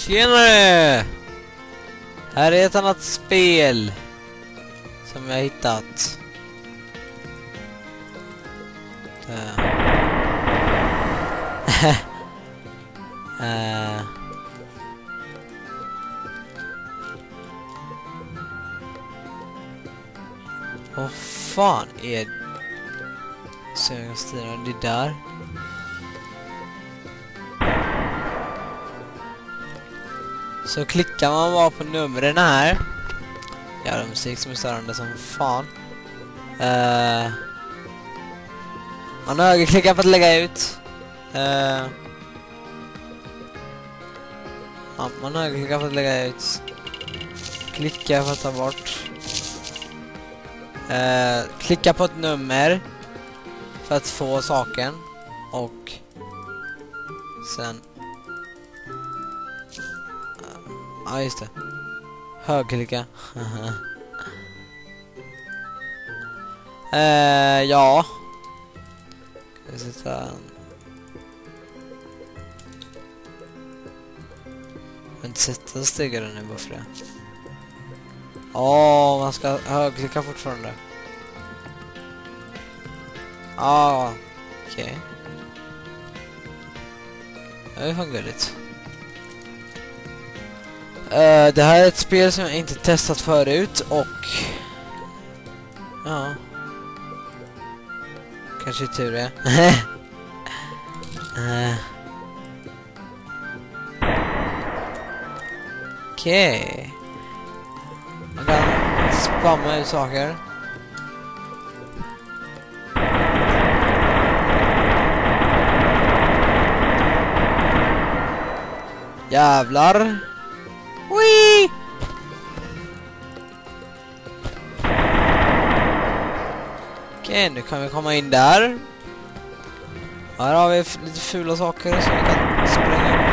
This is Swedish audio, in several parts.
Tjenare! Här är ett annat spel som jag har hittat. Vad fan är det? Så jag kan styra det där. Så klickar man bara på numren här. Ja, de musik som är störande som fan. Man högerklickar för att lägga ut. Ja, man högerklickar för att lägga ut. Klicka för att ta bort. Klicka på ett nummer för att få saken. Och sen ja, just det. Högerklicka. Ja. Ska vi sätta en... Jag har inte sett en styggare nu bara för det. Man ska högerklicka fortfarande. Okej. Det är fan gulligt. Det här är ett spel som jag inte testat förut och ja, kanske tur det. Okej. Man kan spamma ut saker. Jävlar. Wee! Okej, nu kan vi komma in där. Här har vi lite fula saker som vi kan spränga upp.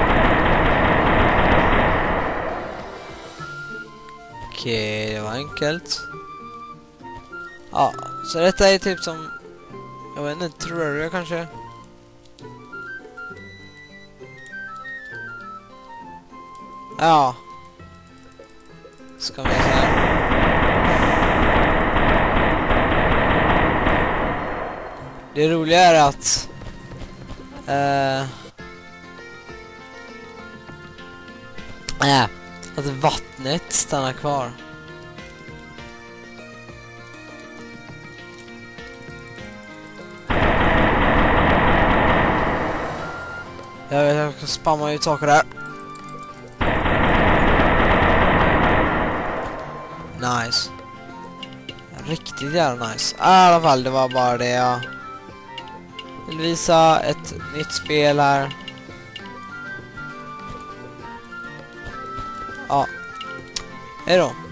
Okej, det var enkelt. Ja, så detta är typ som... Jag vet inte, tror jag kanske... Ja. Ska vi se här. Det roliga är att att vattnet stannar kvar. Jag vet att jag kan spamma ut saker där. Nice. Riktigt jävla nice. I alla fall, det var bara det jag vill visa. Ett nytt spel här. Ja. Hej då.